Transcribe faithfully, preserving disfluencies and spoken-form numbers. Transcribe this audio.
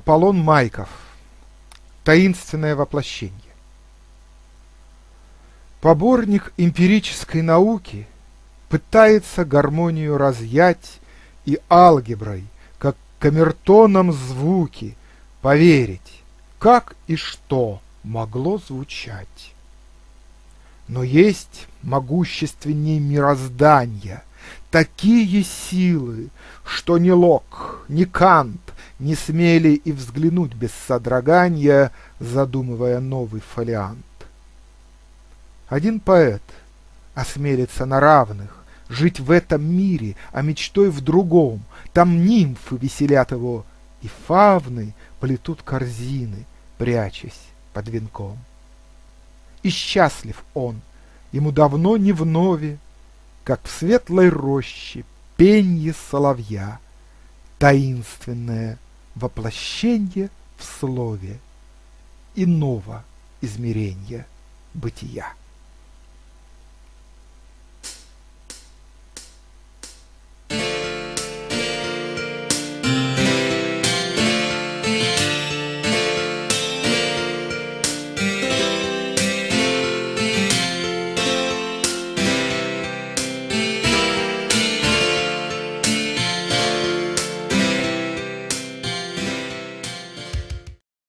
Аполлон Майков. Таинственное воплощение. Поборник эмпирической науки пытается гармонию разъять и алгеброй, как камертоном звуки, поверить, как и что могло звучать. Но есть могущественней мироздания такие силы, что ни Лок, ни Кант не смели и взглянуть без содрогания, задумывая новый фолиант. Один поэт осмелится на равных жить в этом мире, а мечтой в другом. Там нимфы веселят его, и фавны плетут корзины, прячась под венком. И счастлив он, ему давно не вновь, как в светлой роще пенье соловья, таинственное воплощенье в слове иного измерения бытия.